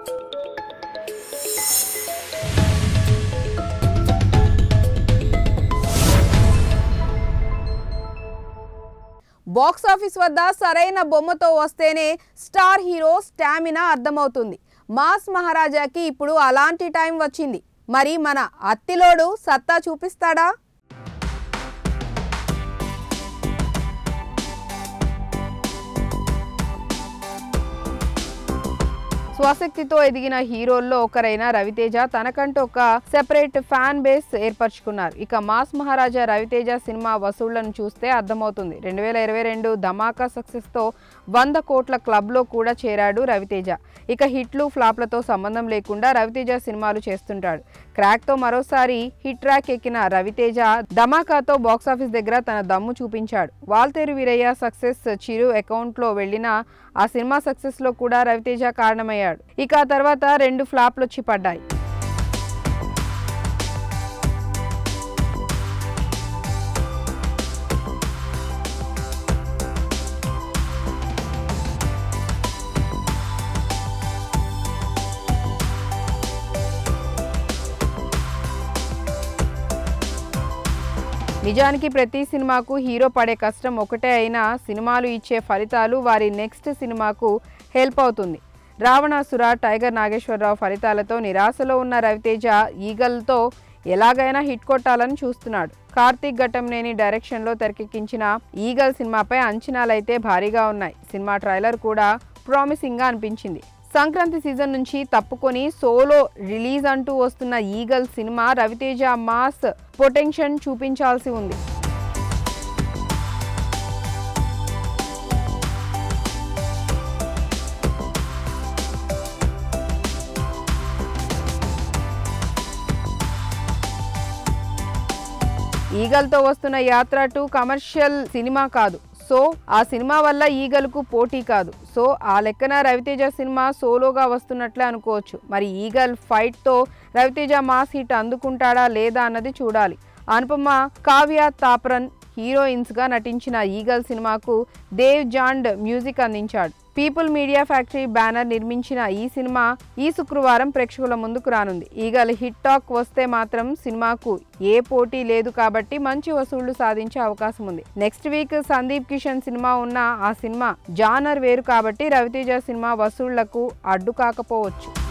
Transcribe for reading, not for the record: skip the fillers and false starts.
Box office వద్ద సరైన బొమ్మతో వస్తేనే స్టార్ హీరో స్టామినా అర్థమవుతుంది. మాస్ మహారాజాకి ఇప్పుడు అలాంటి టైం వచ్చింది. మరి మన అత్తిలోడు సత్తా చూపిస్తాడా? స్వశక్తితో ఎదిగిన హీరోల్లో ఒకరైన రవితేజ తనకంటూ ఒక సెపరేట్ ఫ్యాన్ బేస్ ఏర్పరచుకున్నారు. ఇక మాస్ మహారాజా రవితేజ సినిమా వసూళ్లను చూస్తే అర్థమవుతుంది. 2022 ధమాకా సక్సెస్ తో 100 కోట్ల క్లబ్ లో కూడా చేరాడు రవితేజ. ఇక హిట్లు ఫ్లాప్లతో సంబంధం లేకుండా రవితేజ సినిమాలు చేస్తుంటాడు. క్రాక్ తో మరోసారి హిట్ ట్రాక్ ఎక్కిన రవితేజ ధమాకాతో బాక్సాఫీస్ దగ్గర తన దమ్ము చూపించాడు. వాల్తేరు వీరయ్య సక్సెస్ చిరు అకౌంట్ లో వెళ్లిన ఆ సినిమా సక్సెస్ లో కూడా రవితేజ కారణమయ్యాడు. ఇక ఆ తర్వాత 2 ఫ్లాప్లు వచ్చి పడ్డాయి. నిజానికి ప్రతి సినిమాకు హీరో పడే కష్టం ఒకటే అయినా సినిమాలు ఇచ్చే ఫలితాలు వారి నెక్స్ట్ సినిమాకు హెల్ప్ అవుతుంది. రావణాసుర, టైగర్ నాగేశ్వరరావు ఫలితాలతో నిరాశలో ఉన్న రవితేజ ఈగల్తో ఎలాగైనా హిట్ కొట్టాలని చూస్తున్నాడు. కార్తీక్ ఘట్టంనేని డైరెక్షన్లో తెరకెక్కించిన ఈగల్ సినిమాపై అంచనాలైతే భారీగా ఉన్నాయి. సినిమా ట్రైలర్ కూడా ప్రామిసింగ్గా అనిపించింది. సంక్రాంతి సీజన్ నుంచి తప్పుకొని సోలో రిలీజ్ అంటూ వస్తున్న Eagle cinema Ravi Teja mass potential చూపించాల్సి ఉంది. ఈగల్తో వస్తున్న యాత్ర 2 కమర్షియల్ సినిమా కాదు. సో ఆ సినిమా వల్ల ఈగల్కు పోటీ కాదు. సో ఆ లెక్కన రవితేజ సినిమా సోలోగా వస్తున్నట్లే అనుకోవచ్చు. మరి ఈగల్ ఫైట్తో రవితేజ మాస్ హిట్ అందుకుంటాడా లేదా అన్నది చూడాలి. అనుపమ, కావ్య తాపరన్ హీరోయిన్స్గా నటించిన ఈగల్ సినిమాకు దేవ్ జాండ్ మ్యూజిక్ అందించాడు. పీపుల్ మీడియా ఫ్యాక్టరీ బ్యానర్ నిర్మించిన ఈ సినిమా ఈ శుక్రవారం ప్రేక్షకుల ముందుకు రానుంది. ఈగల్ హిట్ టాక్ వస్తే మాత్రం సినిమాకు ఏ పోటీ లేదు కాబట్టి మంచి వసూళ్లు సాధించే అవకాశం ఉంది. Next week Sundeep Kishan cinema ఉన్న ఆ సినిమా జానర్ వేరు కాబట్టి రవితేజ సినిమా వసూళ్లకు అడ్డు కాకపోవచ్చు.